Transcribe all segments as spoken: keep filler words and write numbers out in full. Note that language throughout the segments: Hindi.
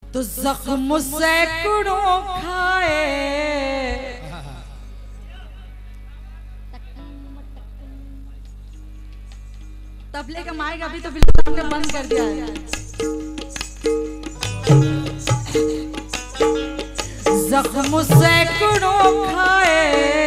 तो जख्म सैकड़ों खाए। तबले का माइक अभी तो बिल्कुल हमने बंद कर दिया है। जख्म सैकड़ों खाए,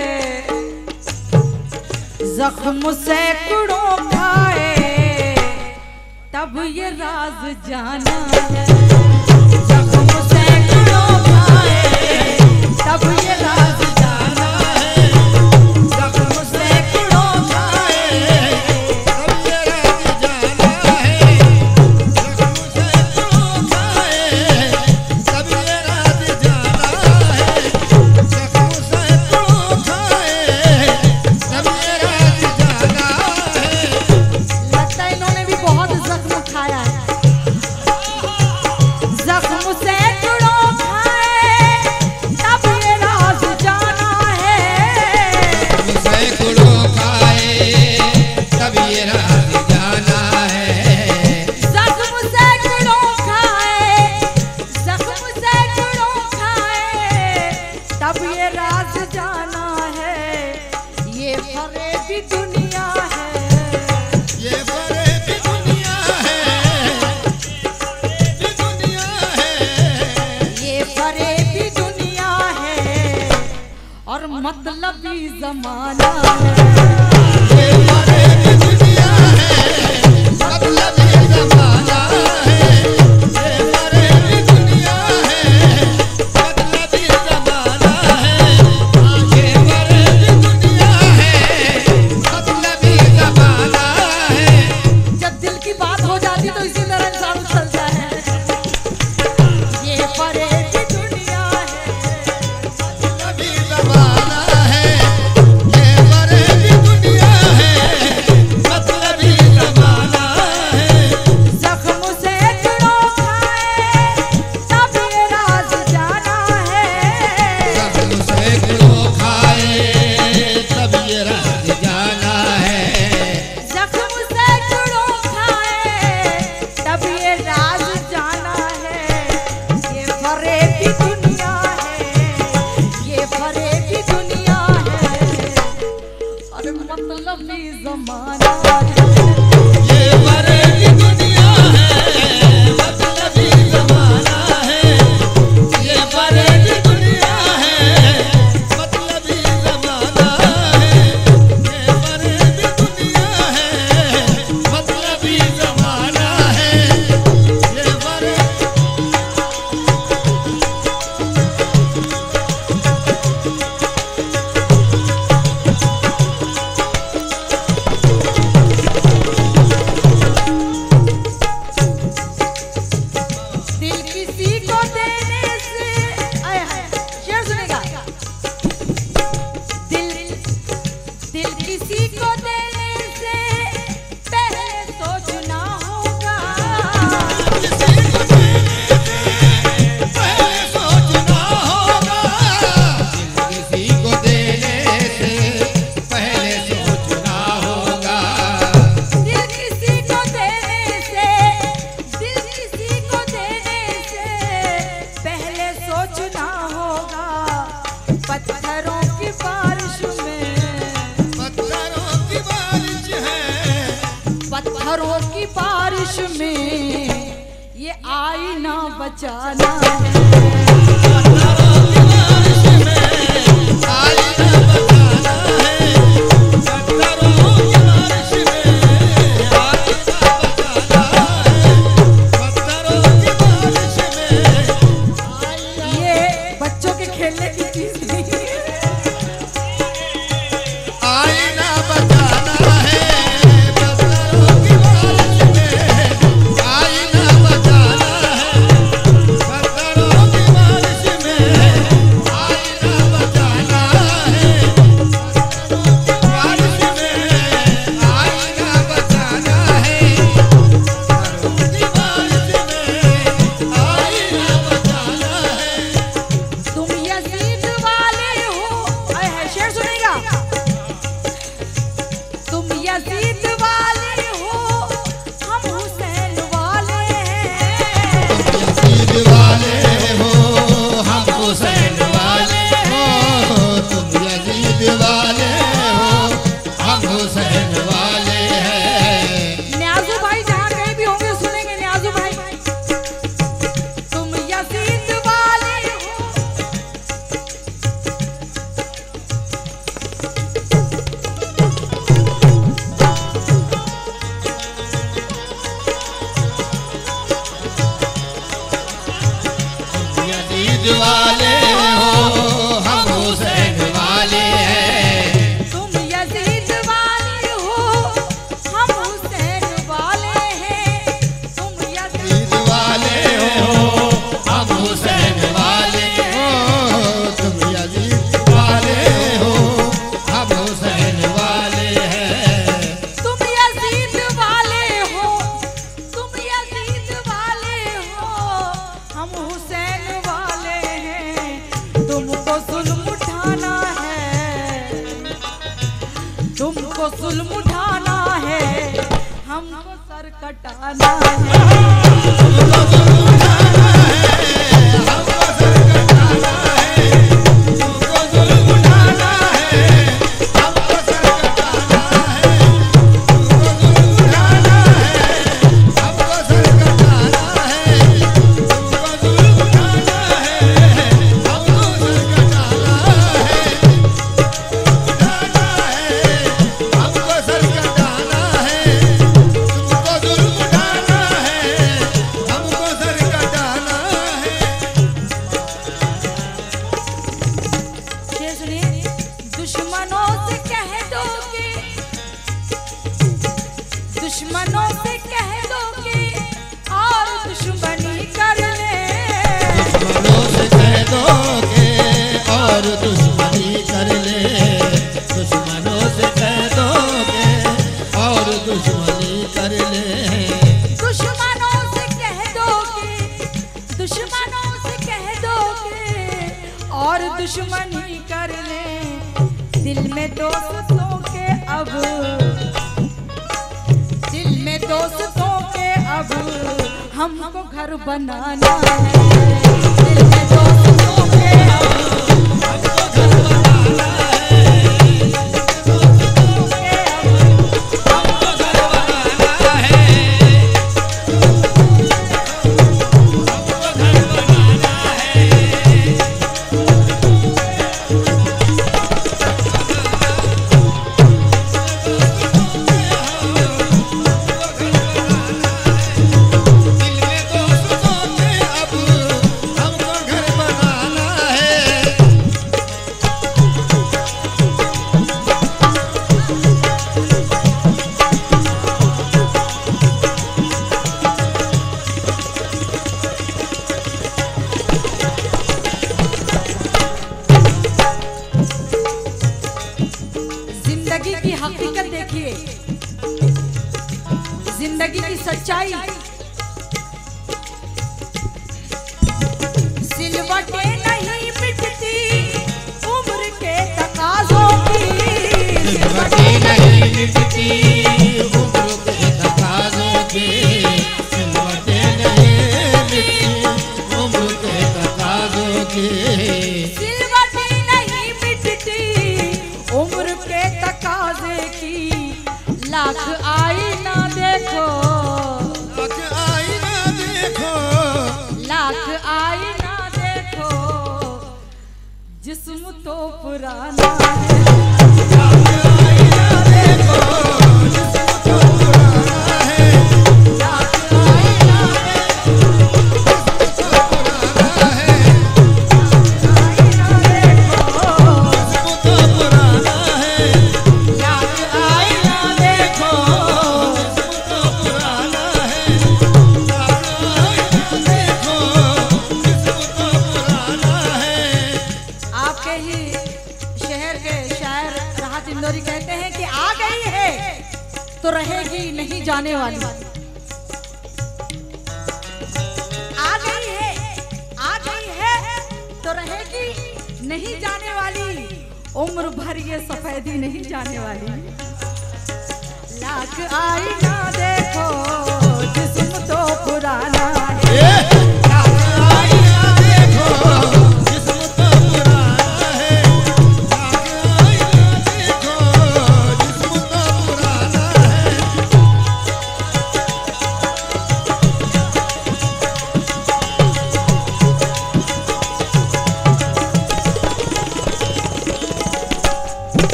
जख्म सैकड़ों खाए, तब ये राज जाना है। जख्म सैकड़ों खाए, तब ये राज जाना है। जख्म सैकड़ों खाए, तब ये राज जाना है। जख्म सैकड़ों खाए, तब ये राज जाना है। जख्म सैकड़ों खाए, तब ये राज जाना है। लगता है इन्होंने भी बहुत जख्म खाया है। जख्म सैकड़ों खाए, तब ये राज जाना है। सैकड़ों खाए, तब ये राज जाना है। जख्म सैकड़ों खाए, जख्म सैकड़ों खाए, तब ये राज जाना है। ये फरेबी दुनिया है, ये फरेबी दुनिया है, ये दुनिया है। ये फरेबी दुनिया है और मतलबी जमाना है। ये फरेबी दुनिया है, मतलबी ज़माना है। ये फरेबी दुनिया है, मतलबी ज़माना है। ये फरेबी दुनिया है, मतलबी ज़माना है। जब दिल की बात हो जाती तो इसी तरह इंसान चलता है। ये फरेबी दुनिया है, मतलबी ज़माना है। ये फरेबी दुनिया है, मतलबी ज़माना है। जख्म सैकड़ों खाए, तब ये राज जाना है। जख्म सैकड़ों खाए, तब ये राज जाना है। जख्म सैकड़ों खाए, तब ये राज जाना है। ये फरेबी दुनिया है, ये फरेबी दुनिया है और मतलबी जमाना है। ये फरेबी दुनिया है, मतलबी ज़माना है। ये फरेबी दुनिया है, मतलबी ज़माना है। ये फरेबी दुनिया है, मतलबी ज़माना है। ये फरेबी दिल किसी को देने से, आय हाय, शेर सुनेगा। दिल दिल किसी को देने से पहले सोचना होगा। पहले सोचना होगा। किसी को देने से पहले सोचना होगा। दिल किसी को देने से, दिल किसी को देने से पहले सोचना होगा। पत्थरों की बारिश में, पत्थरों की बारिश है। पत्थरों की बारिश में ये आईना बचाना है। पत्थरों की बारिश में आईना बचाना है। पत्थरों की बारिश में आईना बचाना है। पत्थरों की बारिश में ये बच्चों के खेलने की चीज नहीं है। आईना बचाना है। पत्थरों की बारिश में आईना बचाना है। पत्थरों की यजीद वाले हो, हम हुसैन वाले हैं। तुम यजीद वाले हो, हम हुसैन वाले हैं। तुम यजीद वाले हो, हम हुसैन वाले हो। तुम यजीद वाले हो, हम हुसैन वाले हैं। तुम यजीद वाले हो, तुम यजीद वाले हो, हम हुसैन वाले हैं। तुमको जुल्म उठाना है, तुमको जुल्म उठाना है, हमको सर कटाना है। तुमको जुल्म उठाना है, हमको सर कटाना है। तुमको जुल्म उठाना है, हमको सर कटाना है। तुमको जुल्म उठाना है, हमको सर कटाना है। तुमको जुल्म उठाना है, हमको सर कटाना है। उठाना है, हमको सर कटाना है। तुमको जुल्म उठाना है, हमको सर कटाना है। ये सुनिए, दुश्मनों से कह दो कि, दुश्मनों से कह दो कि और दुश्मनी कर ले। दुश्मनों से कह दो के और दुश्मनी कर ले। दुश्मनों से कह दो के और दुश्मनी कर ले। दुश्मनों से कह दो कि, दुश्मनों से कह दो कि और दुश्मनी कर ले। दिल में दोस्तों के अब, दिल में दोस्तों के अब हमको घर बनाना है। दिल में दोस्तों के अब हमको घर बनाना है। दोस्तों के अब हमको घर बनाना है। हमको घर बनाना है। दिल में दोस्तों के अब हमको घर बनाना है। जिंदगी की हकीकत देखिए, जिंदगी की सच्चाई। सिलवटें नहीं मिटती उम्र के तकाज़ों की। सिलवटें नहीं मिटती उम्र के तकाज़ों की। सिलवटें नहीं मिटती उम्र के तकाज़ों की। सिलवटें नहीं मिटती उम्र के तकाज़े की। लाख आईना देखो, लाख आईना देखो, लाख आईना देखो, जिस्म तो पुराना है। लाख आईना देखो, जिस्म तो पुराना है। लाख आईना देखो, जिस्म तो पुराना है। आईना देखो, जिस्म तो पुराना है। लाख आईना देखो। जिस्म तो पुराना है। लाख आईना देखो, जिस्म तो पुराना है। आपके ही शहर के शायर राहत इंदौरी कहते हैं कि आ गई है तो रहेगी नहीं जाने वाली। आ गई है, आ गई है तो रहेगी नहीं जाने वाली। उम्र भर ये सफेदी नहीं जाने वाली। लाख आईना देखो, जिस्म तो पुराना है। लाख आईना देखो, जिस्म तो पुराना है। लाख आईना देखो, जिस्म तो पुराना है।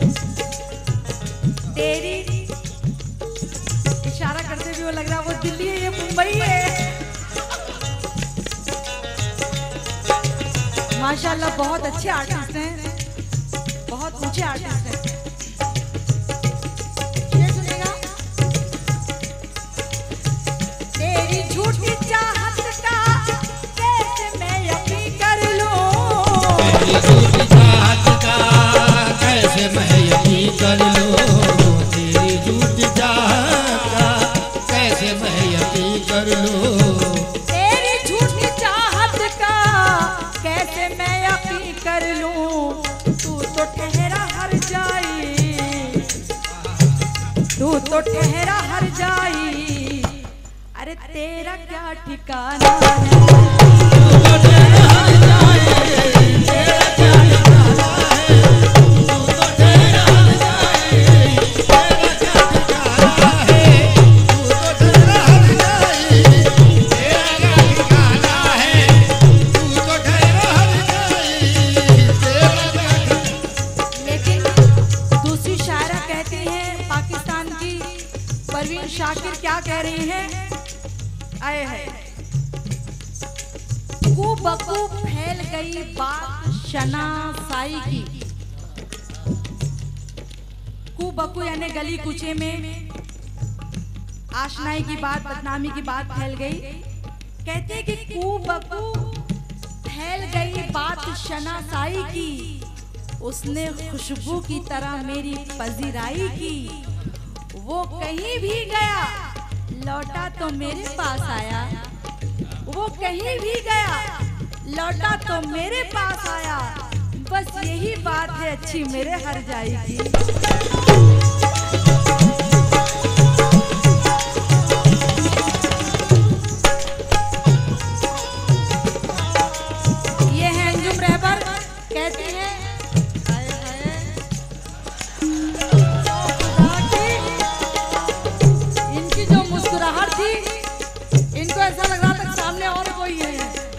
तेरी इशारा करते भी वो लग रहा है वो दिल्ली माशाल्लाह बहुत अच्छे आर्टिस्ट हैं, बहुत ऊंचे आर्टिस्ट हैं। ये सुनेगा। तेरी झूठी चाहत का कैसे मैं यकीन कर लूं, तेरी झूठी चाहत का कैसे मैं यकीन कर लूं, तेरी झूठी चाहत का कैसे मैं यकीन कर लूं, तेरी झूठी चाहत का कैसे मैं यकीन कर लूं, तू तो ठहरा हर जाई, तू तो ठहरा हर जाई, अरे तेरा क्या ठिकाना है, परवीन शाकिर क्या कह रही हैं? आए है कू बकू फैल गई बात शनासाई की, कू बकू यानी गली कुचे में आशनाई की बात, बदनामी की बात फैल गई। कहते कि कू बकू फैल गई बात शनासाई की, उसने खुशबू की तरह मेरी पजीराई की, वो कहीं भी गया लौटा तो मेरे पास आया, वो कहीं भी गया लौटा तो मेरे पास आया, बस यही बात है अच्छी मेरे हर जाएगी। ये है अंजुम रहबर, कहती है इनको ऐसा लग रहा था सामने और कोई है,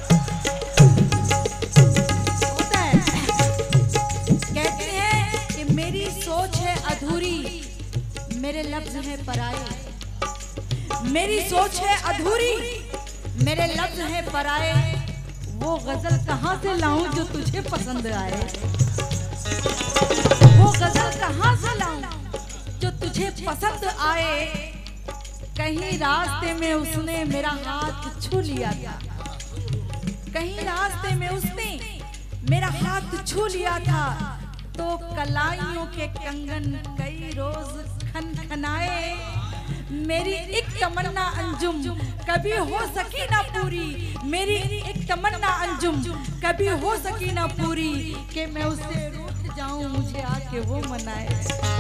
होता है। कहते हैं कि मेरी सोच है अधूरी, मेरे लफ्ज हैं पराए, मेरी सोच है अधूरी, मेरे लफ्ज हैं पराए, वो गजल कहाँ से लाऊं जो तुझे पसंद आए, वो गजल कहाँ से लाऊं जो तुझे पसंद आए, कहीं रास्ते में उसने मेरा हाथ छू लिया था, कहीं रास्ते में उसने मेरा हाथ छू लिया था, तो कलाइयों के कंगन कई रोज खनखनाए, मेरी एक तमन्ना अंजुम कभी हो सकी ना पूरी, मेरी एक तमन्ना अंजुम कभी हो सकी ना पूरी, कि मैं उससे रूठ जाऊं मुझे आके वो मनाए।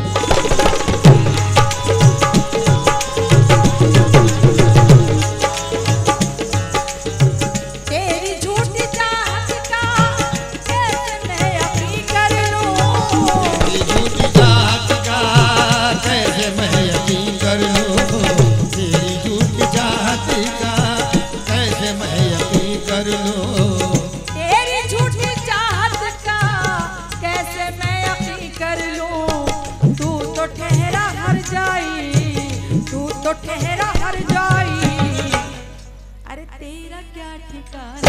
तेरी झूठी चाहत का कैसे मैं यकीन कर लूं, तेरी झूठी चाहत का कैसे मैं यकीन कर लूं, तेरी झूठी चाहत का कैसे मैं यकीन कर लूं, तेरी झूठी चाहत का कैसे मैं यकीन कर लूं, तू तो ठहरा हर जाई, तू तो ठहरा हर जाई, अरे तेरा क्या ठिकाना,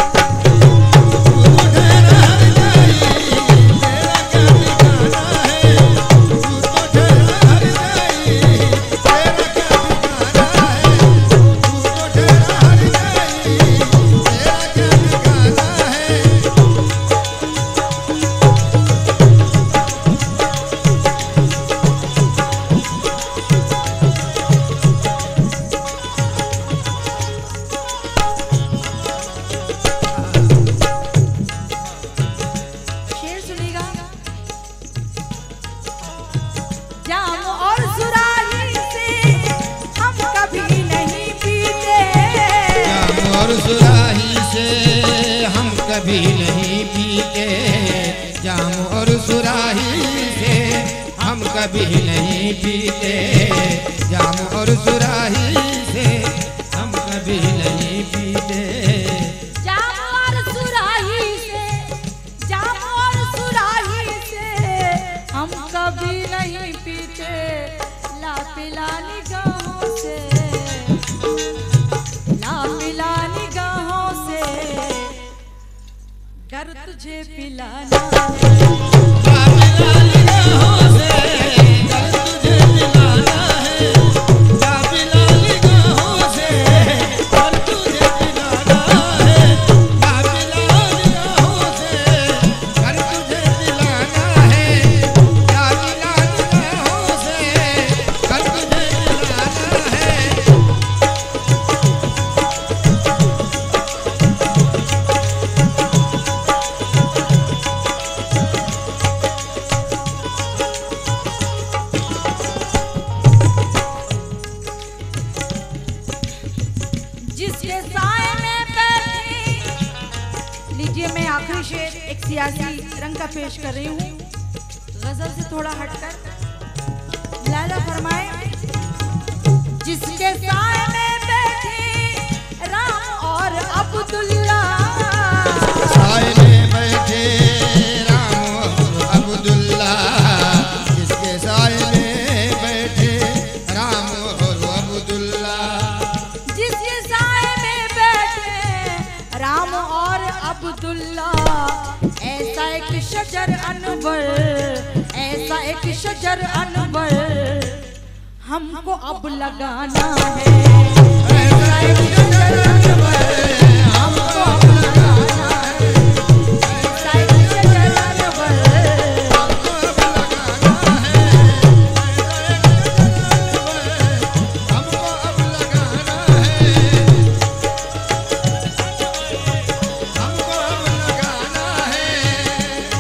कभी नहीं पीते, जाम और सुराही से हम कभी नहीं पीते, जाम और सुराही से हम कभी नहीं पीते, जाम और सुराही से, जाम और सुराही से हम कभी नहीं पीते, ला पिला निगाहों से, ला पिला निगाहों से घर तुझे पिलाना है। जिसके साए में बैठी, लीजिए मैं आखिरी शेर एक सियासी रंग का पेश कर रही हूँ, गजल से थोड़ा हटकर। लाला फरमाए, जिसके साए में बैठी राम और अब्दुल्ला, साए में बैठे राम और अब्दुल्ला, जिसके साए में बैठे राम और अब्दुल्ला, जिसके साए में बैठे राम और अब्दुल्ला, ऐसा एक शजर अनवर, ऐसा एक शजर अनवर हमको अब लगाना है। ऐसा एक शजर अनवर हमको अब लगाना है। ऐसा एक शजर अनवर हमको अब लगाना है। हमको अब लगाना है। हमको अब लगाना है।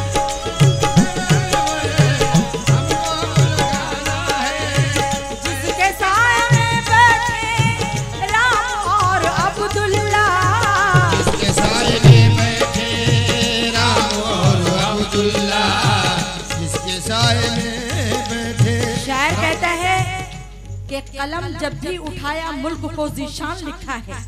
हमको अब लगाना है। जिसके साए में बैठे राम और अब्दुल्ला, जिसके साए में बैठे राम और अब्दुल्ला, जिसके साए में बैठे। शायर कहता है कि कलम जब भी उठाया मुल्क को ज़ीशान लिखा है।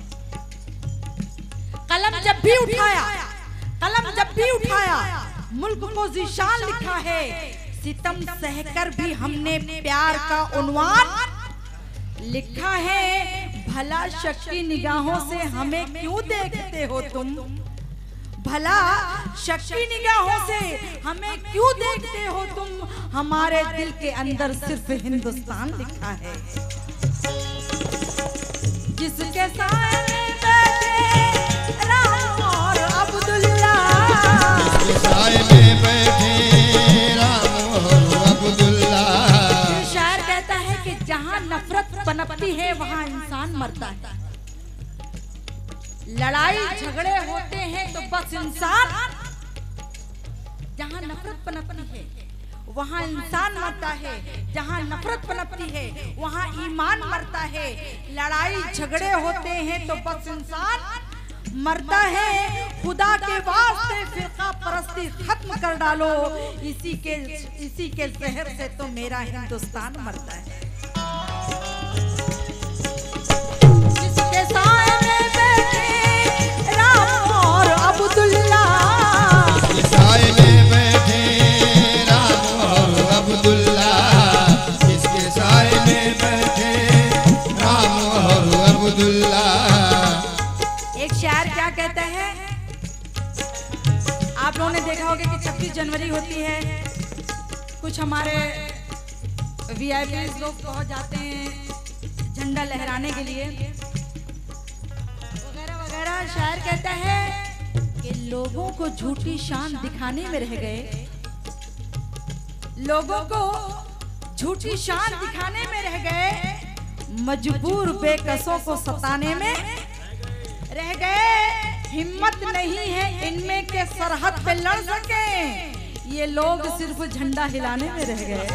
कलम जब भी उठाया, कलम जब भी उठाया मुल्क को ज़ीशान लिखा है। सितम सहकर भी हमने प्यार का उन्वान लिखा है। भला शक्की निगाहों से हमें क्यों देखते हो तुम, भला शक्की निगाहों से हमें क्यों देखते हो तुम, हमारे दिल के अंदर सिर्फ हिंदुस्तान लिखा है। जिसके साए में बैठे राम और अब्दुल्ला, जिसके साए में बैठे राम और अब्दुल्ला। शायर कहता है कि जहाँ नफरत पनपती है वहाँ इंसान मरता है। लड़ाई झगड़े होते हैं तो बस इंसान, जहाँ नफरत पनपती है वहाँ इंसान मरता है। जहाँ नफरत पनपती है वहाँ ईमान मरता है। लड़ाई झगड़े होते हैं तो बस इंसान मरता है। खुदा के वास्ते फिरका परस्ती खत्म कर डालो, इसी के इसी के जहर से तो मेरा हिंदुस्तान मरता है। जिसके साए में बैठे राम और अब्दुल्ला, जिसके साए में बैठे राम और अब्दुल्ला, जिसके साए में बैठे राम और अब्दुल्ला। एक शायर क्या कहता है, आप लोगों ने देखा होगा कि छब्बीस जनवरी होती है, कुछ हमारे वीआईपी लोग पहुंच जाते हैं झंडा लहराने के लिए वगैरह वगैरह। शायर कहता है कि लोगों को झूठी शान दिखाने में रह गए, लोगों को झूठी शान दिखाने में रह गए, मजबूर बेकसों को सताने में रह गए। हिम्मत नहीं है इनमें के सरहद पे लड़ सके, ये लोग सिर्फ झंडा हिलाने में रह गए।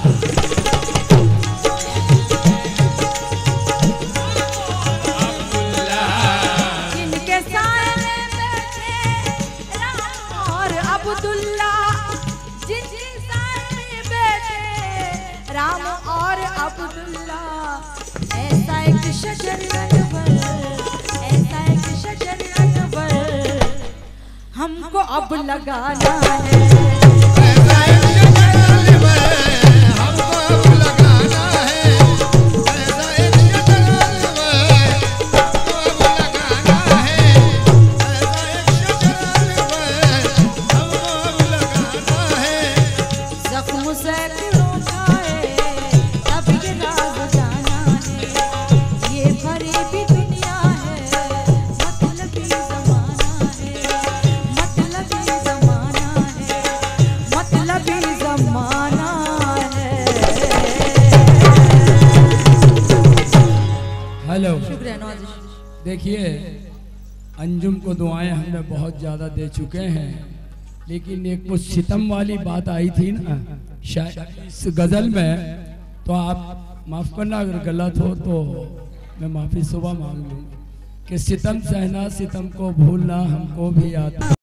जिनके साए में बैठे राम और अब्दुल्ला, जिनके साए में बैठे राम और अब्दुल्ला, ऐसा एक शजर अनवर, ऐसा एक शजर अनवर हमको अब लगाना है। ऐसा एक शजर अनवर हमको अब लगाना है। ऐसा एक शजर अनवर हमको अब लगाना है। ऐसा एक शजर अनवर देखिए, अंजुम को दुआएं हमने बहुत ज़्यादा दे चुके हैं, लेकिन एक कुछ सितम वाली बात आई थी ना शायद इस गज़ल में, तो आप माफ़ करना अगर गलत हो तो मैं माफ़ी सुबह मांग लूँ कि सितम सहना सितम को भूलना हमको भी आता